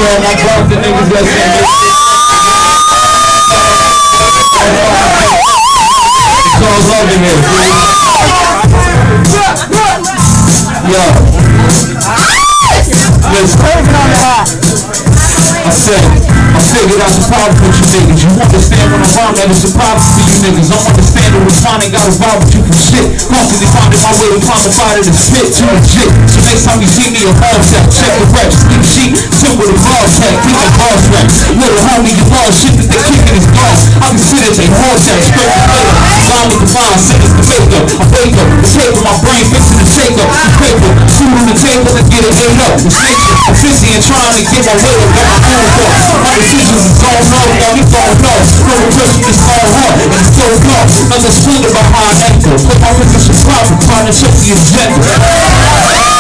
all my Boston niggas that's in this shit. It's all love in here, dude. Yo. Listen. I figured out the problem with you niggas. You understand when I'm around that it's a problem for you niggas. Don't understand it was fine, ain't got a vibe with you from shit. Constantly finding my way to climb the fire to spit too legit. So next time you see me a ball tap, check the reps, keep sheet, sit with a ball tap, keep the boss rap. Little homie, you ball shit that they kicking his boss. I can sit at they hard tap, straight to later. Line with the fine, sentence to make up. I wake up, the shape of my brain fixing to shake up. The paper, shoot on the table and get it ate up. The nature, I'm busy and trying to get my way up, got my own thoughts. My decisions is all know, now we gon' know. No repression is all hard, and it's so low. Nothing split about how I anchor. Put my position proper, trying to check the agenda.